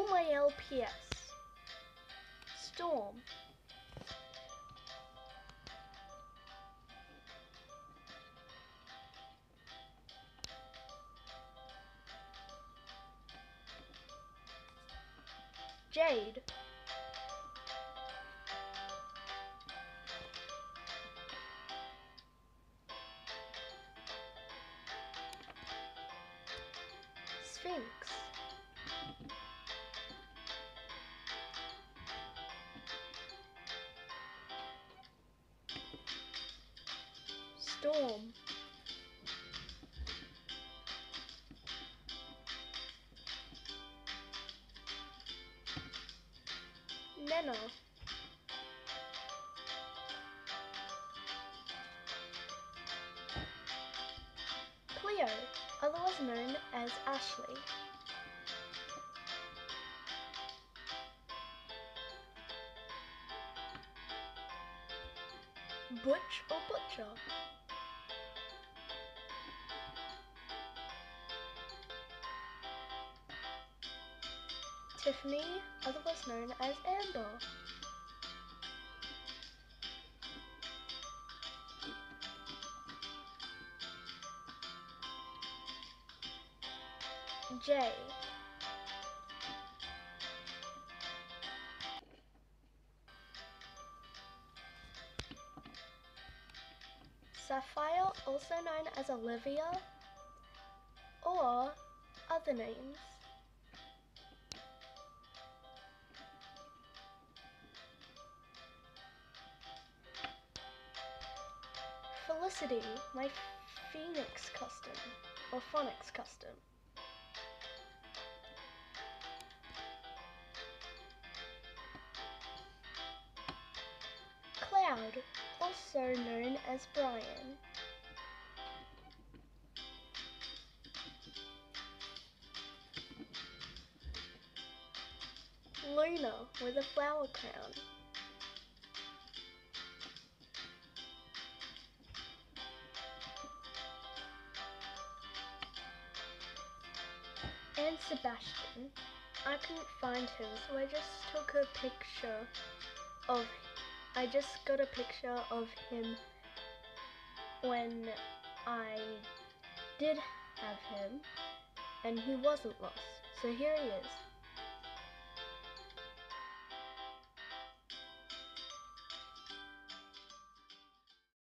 my LPS. Storm. Jade. Sphinx. Storm. Nena. Cleo, otherwise known as Ashley. Butch or Butcher. Tiffany, otherwise known as Amber. Jay. Sapphire, also known as Olivia, or other names. Felicity, my Phoenix custom, or Phonics custom. Cloud, also known as Brian. Luna, with a flower crown. And Sebastian. I couldn't find him, so I just took a picture of I just got a picture of him when I did have him, and he wasn't lost. So here he is.